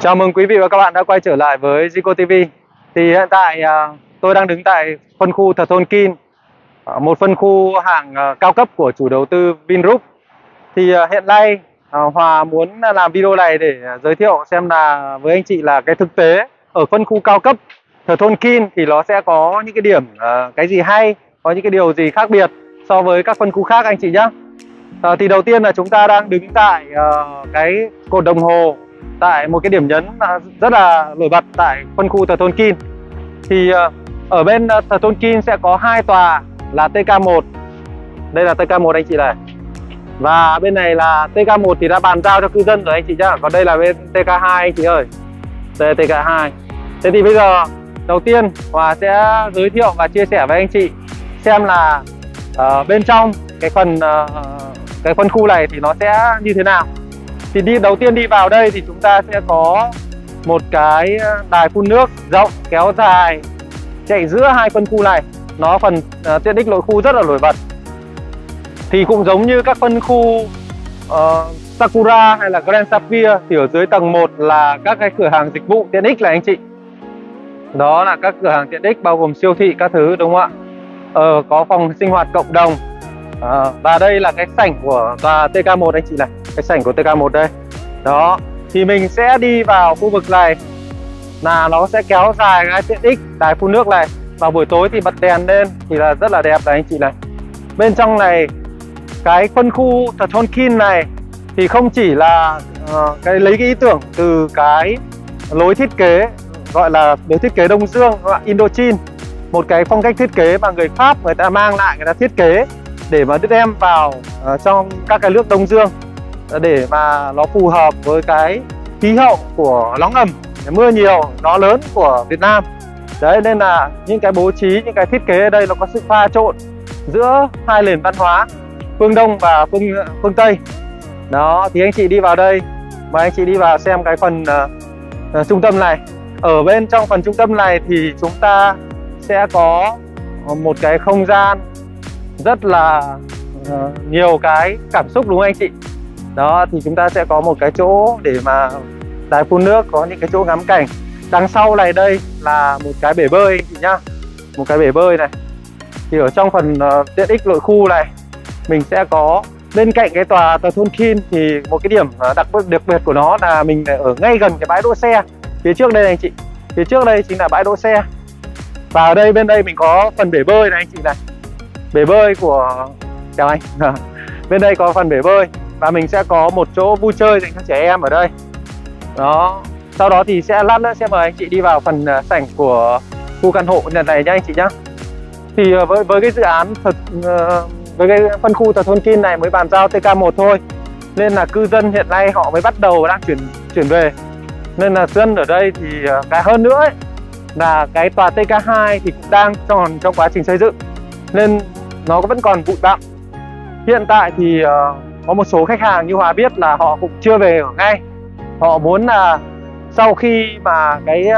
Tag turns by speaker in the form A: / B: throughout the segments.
A: Chào mừng quý vị và các bạn đã quay trở lại với Zico TV. Thì hiện tại tôi đang đứng tại phân khu Thật Thôn Kin, một phân khu hàng cao cấp của chủ đầu tư Vingroup. Thì hiện nay Hòa muốn làm video này để giới thiệu xem là với anh chị là cái thực tế ở phân khu cao cấp Thật Thôn Kin thì nó sẽ có những cái điểm cái gì hay, có những cái điều gì khác biệt so với các phân khu khác anh chị nhé. Thì đầu tiên là chúng ta đang đứng tại cái cột đồng hồ, tại một cái điểm nhấn rất là nổi bật tại phân khu Thật Thôn Kin. Thì ở bên Thật Thôn Kin sẽ có hai tòa là TK1. Đây là TK1 anh chị này. Và bên này là TK1 thì đã bàn giao cho cư dân rồi anh chị nhá. Còn đây là bên TK2 anh chị ơi. Đây là TK2. Thế thì bây giờ đầu tiên Hòa sẽ giới thiệu và chia sẻ với anh chị xem là bên trong cái cái phân khu này thì nó sẽ như thế nào. Thì đầu tiên đi vào đây thì chúng ta sẽ có một cái đài phun nước rộng kéo dài chạy giữa hai phân khu này. Nó phần tiện ích nội khu rất là nổi bật. Thì cũng giống như các phân khu Sakura hay là Grand Sapphire thì ở dưới tầng 1 là các cái cửa hàng dịch vụ tiện ích này anh chị. Đó là các cửa hàng tiện ích bao gồm siêu thị các thứ, đúng không ạ? Có phòng sinh hoạt cộng đồng. Và đây là cái sảnh của tòa TK1 anh chị này, cái sảnh của TK1 đây. Đó, thì mình sẽ đi vào khu vực này là nó sẽ kéo dài cái tiện ích đài phun nước này. Vào buổi tối thì bật đèn lên thì là rất là đẹp này anh chị này. Bên trong này cái phân khu Thật Thôn Kin này thì không chỉ là lấy cái ý tưởng từ cái lối thiết kế gọi là lối thiết kế Đông Dương, gọi là Indochine, một cái phong cách thiết kế mà người Pháp người ta mang lại, người ta thiết kế để mà đem vào trong các cái nước Đông Dương để mà nó phù hợp với cái khí hậu của nóng ẩm, mưa nhiều, gió lớn của Việt Nam. Đấy, nên là những cái bố trí, những cái thiết kế ở đây nó có sự pha trộn giữa hai nền văn hóa phương Đông và phương Tây. Đó, thì anh chị đi vào đây và anh chị đi vào xem cái phần trung tâm này. Ở bên trong phần trung tâm này thì chúng ta sẽ có một cái không gian rất là nhiều cái cảm xúc, đúng không anh chị? Đó, thì chúng ta sẽ có một cái chỗ để mà đài phun nước, có những cái chỗ ngắm cảnh. Đằng sau này đây là một cái bể bơi anh chị nhá. Một cái bể bơi này. Thì ở trong phần tiện ích nội khu này mình sẽ có bên cạnh cái tòa Thật Thôn Kin thì một cái điểm đặc biệt của nó là mình ở ngay gần cái bãi đỗ xe. Phía trước đây này anh chị. Phía trước đây chính là bãi đỗ xe. Và ở đây bên đây mình có phần bể bơi này anh chị này. Bể bơi của chào anh. Bên đây có phần bể bơi và mình sẽ có một chỗ vui chơi dành cho trẻ em ở đây. Đó. Sau đó thì lát nữa sẽ mời anh chị đi vào phần sảnh của khu căn hộ này nhá anh chị nhá. Thì với cái dự án với cái phân khu Thật Thôn Kin này mới bàn giao TK1 thôi, nên là cư dân hiện nay họ mới bắt đầu đang chuyển về. Nên là dân ở đây thì cái hơn nữa ấy, là cái tòa TK2 thì cũng đang còn trong quá trình xây dựng nên nó vẫn còn bụi bặm. Hiện tại thì có một số khách hàng như Hòa biết là họ cũng chưa về ở ngay. Họ muốn là sau khi mà cái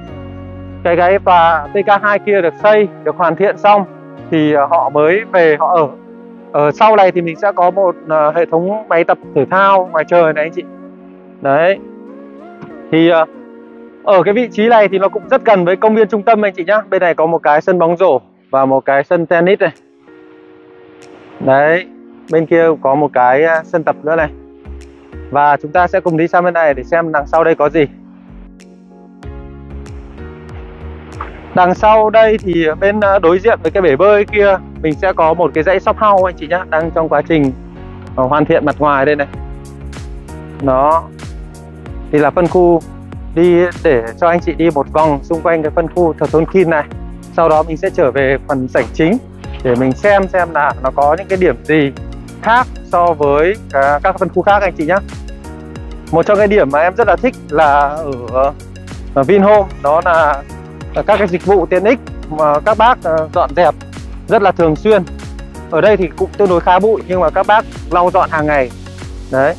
A: tòa TK2 kia được xây, được hoàn thiện xong thì họ mới về họ ở. Ở sau này thì mình sẽ có một hệ thống máy tập thể thao ngoài trời này anh chị. Đấy. Thì ở cái vị trí này thì nó cũng rất gần với công viên trung tâm anh chị nhá. Bên này có một cái sân bóng rổ và một cái sân tennis này. Đấy, bên kia có một cái sân tập nữa này. Và chúng ta sẽ cùng đi sang bên này để xem đằng sau đây có gì. Đằng sau đây thì bên đối diện với cái bể bơi kia mình sẽ có một cái dãy shop house anh chị nhá, đang trong quá trình hoàn thiện mặt ngoài đây này. Đó. Thì là phân khu đi để cho anh chị đi một vòng xung quanh cái phân khu Thật Thôn Kin này. Sau đó mình sẽ trở về phần sảnh chính để mình xem là nó có những cái điểm gì khác so với các phân khu khác anh chị nhé. Một trong cái điểm mà em rất là thích là ở Vinhome, đó là các cái dịch vụ tiện ích mà các bác dọn dẹp rất là thường xuyên. Ở đây thì cũng tương đối khá bụi nhưng mà các bác lau dọn hàng ngày. Đấy.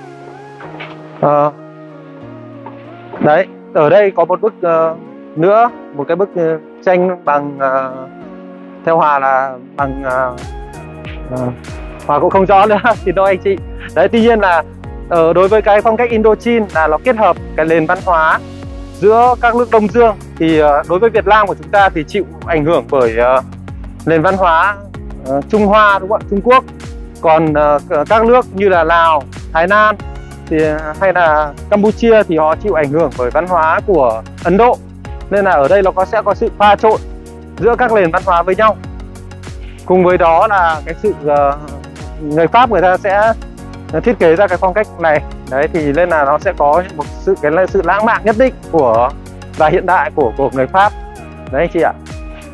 A: Đấy, ở đây có một bức nữa, một cái bức tranh bằng theo Hòa là bằng Hòa cũng không rõ nữa, xin lỗi anh chị. Đấy, tuy nhiên là đối với cái phong cách Indochine là nó kết hợp cái nền văn hóa giữa các nước Đông Dương, thì đối với Việt Nam của chúng ta thì chịu ảnh hưởng bởi nền văn hóa Trung Hoa, đúng không ạ, Trung Quốc. Còn các nước như là Lào, Thái Lan thì hay là Campuchia thì họ chịu ảnh hưởng bởi văn hóa của Ấn Độ, nên là ở đây nó sẽ có sự pha trộn giữa các nền văn hóa với nhau. Cùng với đó là cái sự người Pháp người ta sẽ thiết kế ra cái phong cách này đấy, thì nên là nó sẽ có một sự lãng mạn nhất định và hiện đại của người Pháp đấy anh chị ạ.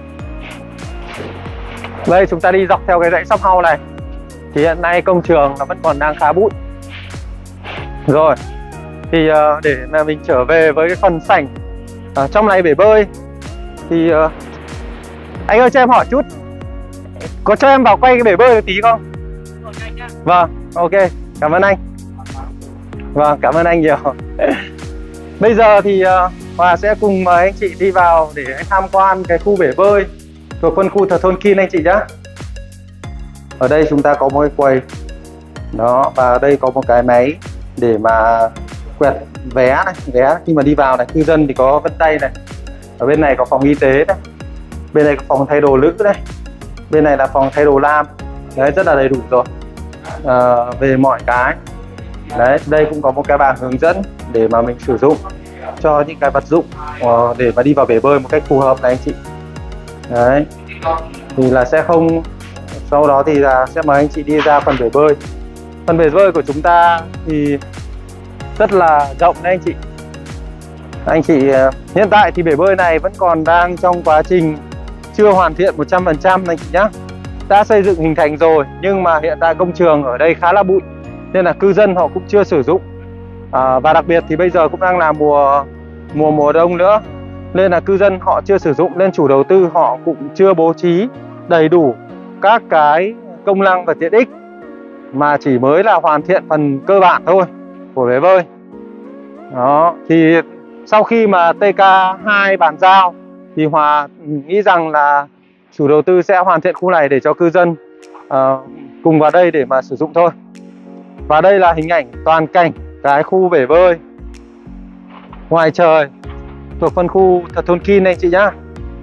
A: Đây chúng ta đi dọc theo cái dãy shop house này thì hiện nay công trường nó vẫn còn đang khá bụi. Rồi thì để mà mình trở về với cái phần sảnh trong này bể bơi thì anh ơi cho em hỏi chút, có cho em vào quay cái bể bơi một tí không? Vâng, ok, cảm ơn anh. Vâng, cảm ơn anh nhiều. Bây giờ thì Hòa sẽ cùng mời anh chị đi vào để tham quan cái khu bể bơi thuộc phân khu Thờ Thôn Kin anh chị nhé. Ở đây chúng ta có một cái quầy đó, và ở đây có một cái máy để mà quẹt vé này, vé khi mà đi vào này. Cư dân thì có vân tay này, ở bên này có phòng y tế này, bên này có phòng thay đồ nữ này, bên này là phòng thay đồ nam. Đấy, rất là đầy đủ rồi về mọi cái. Đấy, đây cũng có một cái bảng hướng dẫn để mà mình sử dụng cho những cái vật dụng để mà đi vào bể bơi một cách phù hợp này anh chị. Đấy, thì là sẽ không, sau đó thì là sẽ mời anh chị đi ra phần bể bơi. Phần bể bơi của chúng ta thì rất là rộng đấy anh chị. Anh chị hiện tại thì bể bơi này vẫn còn đang trong quá trình chưa hoàn thiện 100% anh chị nhé. Đã xây dựng hình thành rồi nhưng mà hiện tại công trường ở đây khá là bụi nên là cư dân họ cũng chưa sử dụng. Và đặc biệt thì bây giờ cũng đang là mùa đông nữa nên là cư dân họ chưa sử dụng, nên chủ đầu tư họ cũng chưa bố trí đầy đủ các cái công năng và tiện ích, mà chỉ mới là hoàn thiện phần cơ bản thôi của bể bơi. Đó, thì sau khi mà TK2 bàn giao thì Hòa nghĩ rằng là chủ đầu tư sẽ hoàn thiện khu này để cho cư dân cùng vào đây để mà sử dụng thôi. Và đây là hình ảnh toàn cảnh cái khu bể bơi ngoài trời thuộc phân khu Thờ Thôn Kin anh chị nhá.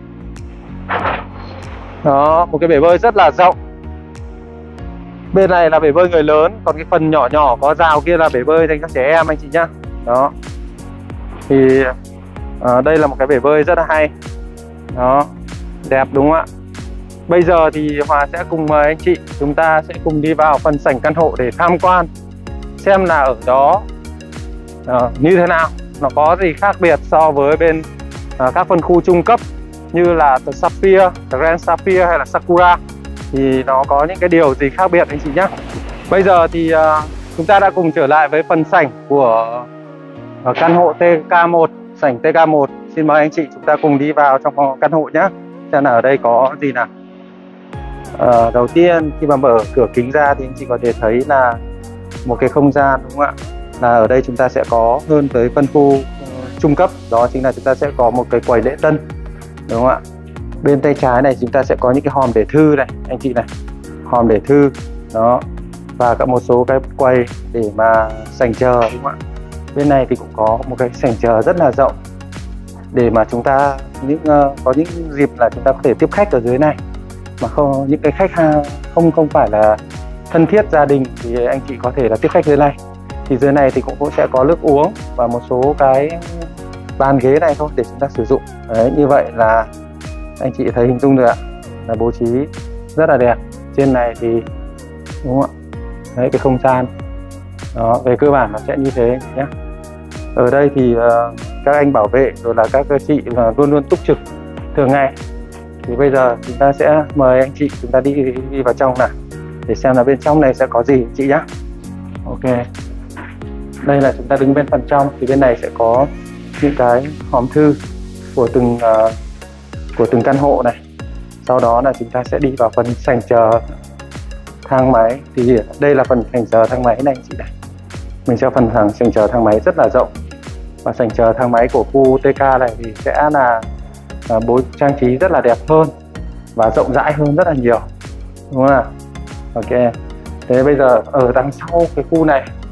A: Đó, một cái bể bơi rất là rộng. Bên này là bể bơi người lớn, còn cái phần nhỏ nhỏ có rào kia là bể bơi dành cho trẻ em anh chị nhá. Đó, thì đây là một cái bể bơi rất là hay. Đó, đẹp đúng không ạ? Bây giờ thì Hòa sẽ cùng mời anh chị, chúng ta sẽ cùng đi vào phần sảnh căn hộ để tham quan xem là ở đó như thế nào, nó có gì khác biệt so với bên các phân khu trung cấp như là The Sapphire, The Grand Sapphire hay là Sakura, thì nó có những cái điều gì khác biệt anh chị nhé. Bây giờ thì chúng ta đã cùng trở lại với phần sảnh của căn hộ TK1, sảnh TK1. Xin mời anh chị chúng ta cùng đi vào trong căn hộ nhé, xem là ở đây có gì nào. Đầu tiên khi mà mở cửa kính ra thì anh chị có thể thấy là một cái không gian, đúng không ạ, là ở đây chúng ta sẽ có hơn tới phân khu trung cấp, đó chính là chúng ta sẽ có một cái quầy lễ tân, đúng không ạ. Bên tay trái này chúng ta sẽ có những cái hòm để thư này anh chị này, hòm để thư đó, và cả một số cái quầy để mà sảnh chờ, đúng không ạ. Bên này thì cũng có một cái sảnh chờ rất là rộng để mà chúng ta có những dịp là chúng ta có thể tiếp khách ở dưới này, mà không những cái khách không phải là thân thiết gia đình thì anh chị có thể là tiếp khách dưới này. Thì dưới này thì cũng sẽ có nước uống và một số cái bàn ghế này thôi để chúng ta sử dụng. Đấy, như vậy là anh chị thấy hình dung được ạ, là bố trí rất là đẹp. Trên này thì đúng không ạ, đấy cái không gian đó, về cơ bản nó sẽ như thế nhé. Ở đây thì các anh bảo vệ rồi là các chị luôn luôn túc trực thường ngày. Thì bây giờ chúng ta sẽ mời anh chị chúng ta đi vào trong nào để xem là bên trong này sẽ có gì chị nhé. Ok, đây là chúng ta đứng bên phần trong, thì bên này sẽ có những cái hòm thư của từng căn hộ này. Sau đó là chúng ta sẽ đi vào phần sảnh chờ thang máy. Thì đây là phần sảnh chờ thang máy này anh chị này. Mình sẽ phần sảnh chờ thang máy rất là rộng, và sảnh chờ thang máy của khu TK này thì sẽ là bố trang trí rất là đẹp hơn và rộng rãi hơn rất là nhiều, đúng không ạ? Ok, thế bây giờ ở đằng sau cái khu này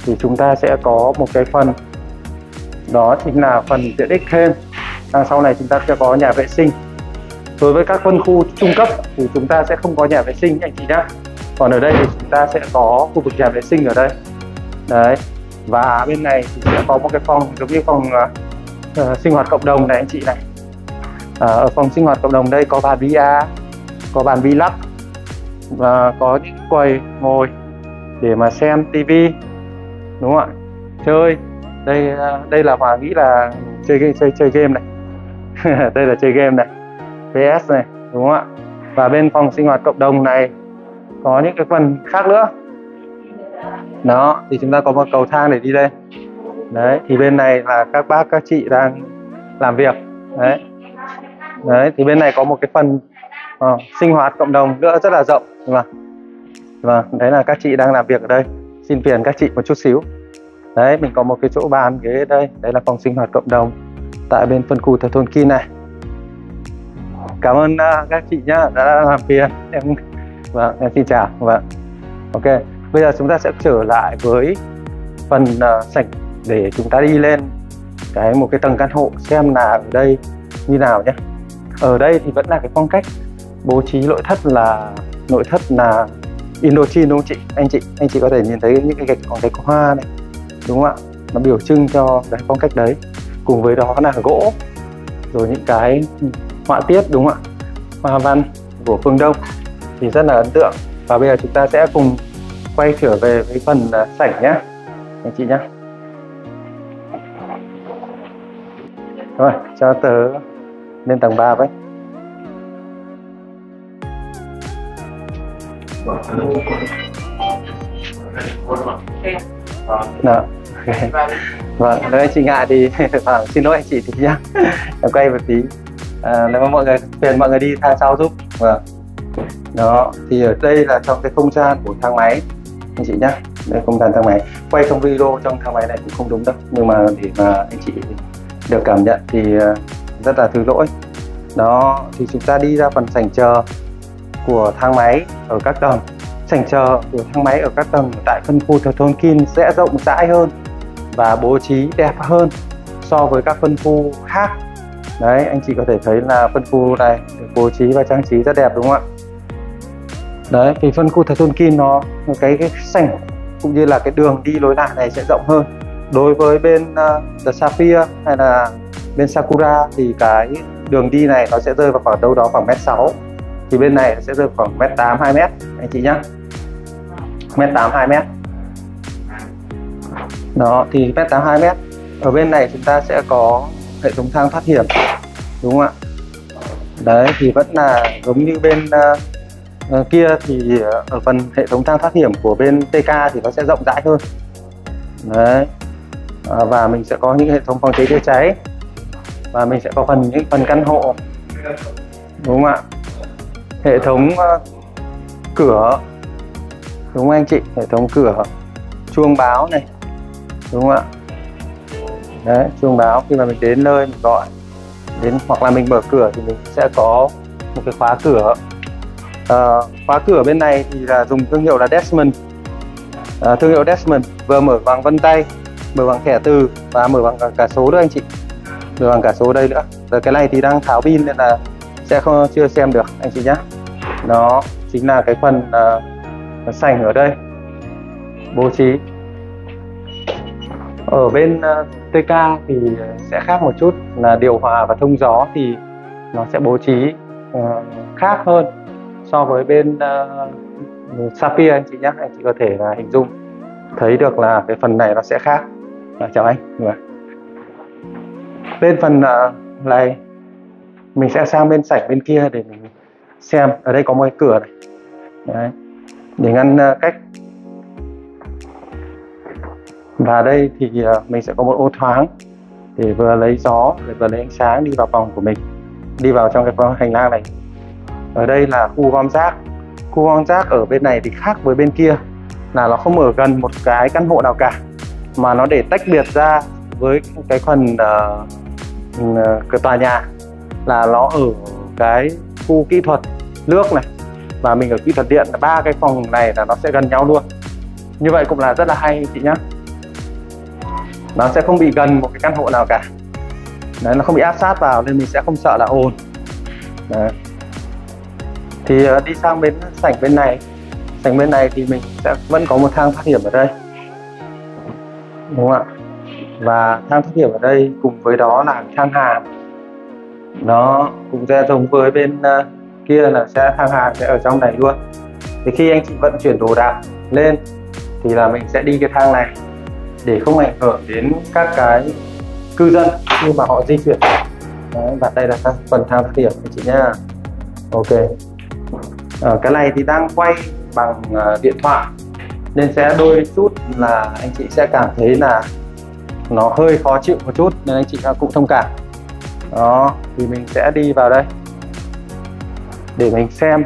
A: thì chúng ta sẽ có một cái phần, đó chính là phần tiện ích thêm. Đằng sau này chúng ta sẽ có nhà vệ sinh. Đối với các phân khu trung cấp thì chúng ta sẽ không có nhà vệ sinh anh chị nhé. Còn ở đây thì chúng ta sẽ có khu vực nhà vệ sinh ở đây. Đấy. Và bên này thì sẽ có một cái phòng giống như phòng sinh hoạt cộng đồng này anh chị này. Ở phòng sinh hoạt cộng đồng đây có bàn bia, có bàn vi lắc và có những quầy ngồi để mà xem tivi, đúng không ạ? Chơi. Đây là Hòa nghĩ là chơi game này. Đây là chơi game này, PS này, đúng không ạ? Và bên phòng sinh hoạt cộng đồng này có những cái phần khác nữa. Đó, thì chúng ta có một cầu thang để đi lên. Đấy, thì bên này là các bác các chị đang làm việc. Đấy, thì bên này có một cái phần sinh hoạt cộng đồng nữa rất là rộng, đúng không? Vâng, đấy là các chị đang làm việc ở đây. Xin phiền các chị một chút xíu. Đấy, mình có một cái chỗ bàn ghế đây. Đấy là phòng sinh hoạt cộng đồng tại bên phân khu Thờ Thôn Kin này. Cảm ơn các chị nhá, đã làm phiền em. Vâng, em xin chào. Vâng. Ok, bây giờ chúng ta sẽ trở lại với phần sảnh để chúng ta đi lên một cái tầng căn hộ xem là ở đây như nào nhé. Ở đây thì vẫn là cái phong cách bố trí nội thất là Indochine, đúng không chị? Anh chị có thể nhìn thấy những cái gạch còn cái hoa này, đúng không ạ? Nó biểu trưng cho cái phong cách đấy. Cùng với đó là gỗ, rồi những cái họa tiết, đúng không ạ? Hoa văn của phương Đông thì rất là ấn tượng. Và bây giờ chúng ta sẽ cùng quay trở về với phần sảnh nhé anh chị nhé. Rồi, cho tớ lên tầng 3 với. Đó. Vâng, nếu anh chị ngại thì xin lỗi anh chị tí nhá. Em quay một tí. Nếu mà mọi người phiền mọi người đi thang sau giúp. Vâng. Đó, thì ở đây là trong cái không gian của thang máy anh chị nhá. Đây không gian thang máy. Quay trong video trong thang máy này cũng không đúng đâu, nhưng mà để mà anh chị được cảm nhận thì rất là thứ lỗi. Đó, thì chúng ta đi ra phần sảnh chờ của thang máy ở các tầng. Sảnh chờ của thang máy ở các tầng tại phân khu Thờ Thôn Kin sẽ rộng rãi hơn và bố trí đẹp hơn so với các phân khu khác. Đấy, anh chị có thể thấy là phân khu này được bố trí và trang trí rất đẹp, đúng không ạ? Đấy, vì phân khu Thờ Thôn Kin nó cái sảnh cũng như là cái đường đi lối lại này sẽ rộng hơn. Đối với bên The Sapphire hay là bên Sakura thì cái đường đi này nó sẽ rơi vào khoảng đâu đó khoảng 1m6. Thì bên này sẽ rơi khoảng 1m8, 2m anh chị nhá. 1m8, 2m. Đó, thì 1m8, 2m. Ở bên này chúng ta sẽ có hệ thống thang thoát hiểm, đúng không ạ? Đấy, thì vẫn là giống như bên kia thì ở phần hệ thống thang thoát hiểm của bên TK thì nó sẽ rộng rãi hơn. Đấy. Và mình sẽ có những hệ thống phòng cháy chữa cháy. Và mình sẽ có những phần căn hộ, đúng không ạ? Hệ thống cửa, đúng không anh chị? Hệ thống cửa, chuông báo này, đúng không ạ? Đấy, chuông báo khi mà mình đến nơi mình gọi đến, hoặc là mình mở cửa thì mình sẽ có một cái khóa cửa. Khóa cửa bên này thì là dùng thương hiệu là Desmond. Thương hiệu Desmond vừa mở bằng vân tay, mở bằng thẻ từ và mở bằng cả số nữa anh chị. Mở bằng cả số đây nữa. Rồi cái này thì đang tháo pin nên là sẽ chưa xem được anh chị nhé. Đó chính là cái phần sảnh ở đây bố trí. Ở bên TK thì sẽ khác một chút là điều hòa và thông gió thì nó sẽ bố trí khác hơn so với bên Sapphire anh chị nhé. Anh chị có thể là hình dung thấy được là cái phần này nó sẽ khác. Chào anh. Bên phần này mình sẽ sang bên sảnh bên kia để mình xem. Ở đây có một cái cửa này. Đấy, để ngăn cách. Và đây thì mình sẽ có một ô thoáng để vừa lấy gió, để vừa lấy ánh sáng đi vào phòng của mình, đi vào trong cái hành lang này. Ở đây là khu gom rác. Khu gom rác ở bên này thì khác với bên kia là nó không ở gần một cái căn hộ nào cả, mà nó để tách biệt ra với cái phần cái tòa nhà là nó ở cái khu kỹ thuật nước này và mình ở kỹ thuật điện. Ba cái phòng này là nó sẽ gần nhau luôn. Như vậy cũng là rất là hay chị nhá. nó sẽ không bị gần một cái căn hộ nào cả. Đấy, nó không bị áp sát vào nên mình sẽ không sợ là ồn. Đấy. Thì đi sang bên sảnh bên này. Sảnh bên này thì mình sẽ vẫn có một thang thoát hiểm ở đây, đúng không ạ? Và thang thoát hiểm ở đây cùng với đó là thang hàn. Nó cũng sẽ giống với bên kia là thang hàn sẽ ở trong này luôn. Thì khi anh chị vận chuyển đồ đạc lên thì là mình sẽ đi cái thang này để không ảnh hưởng đến các cái cư dân khi mà họ di chuyển. Đấy, và đây là phần thang thoát hiểm anh chị nhá. Ok. Cái này thì đang quay bằng điện thoại nên sẽ đôi chút là anh chị sẽ cảm thấy là nó hơi khó chịu một chút, nên anh chị cũng thông cảm. Đó, thì mình sẽ đi vào đây để mình xem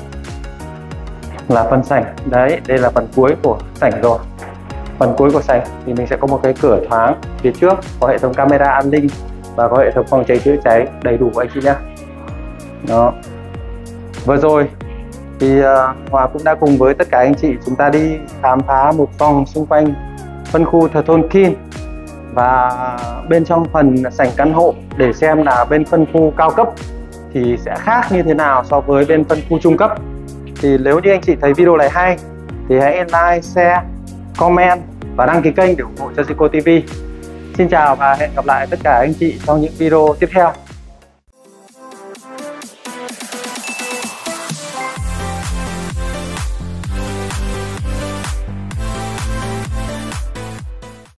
A: là phần sảnh. Đấy, đây là phần cuối của sảnh rồi. Phần cuối của sảnh thì mình sẽ có một cái cửa thoáng phía trước, có hệ thống camera an ninh và có hệ thống phòng cháy chữa cháy đầy đủ anh chị nhé. Đó. Vừa rồi thì Hòa cũng đã cùng với tất cả anh chị chúng ta đi khám phá một vòng xung quanh phân khu Thờ Thôn Kin và bên trong phần sảnh căn hộ để xem là bên phân khu cao cấp thì sẽ khác như thế nào so với bên phân khu trung cấp. Thì nếu như anh chị thấy video này hay thì hãy like, share, comment và đăng ký kênh để ủng hộ cho Zico TV. Xin chào và hẹn gặp lại tất cả anh chị trong những video tiếp theo.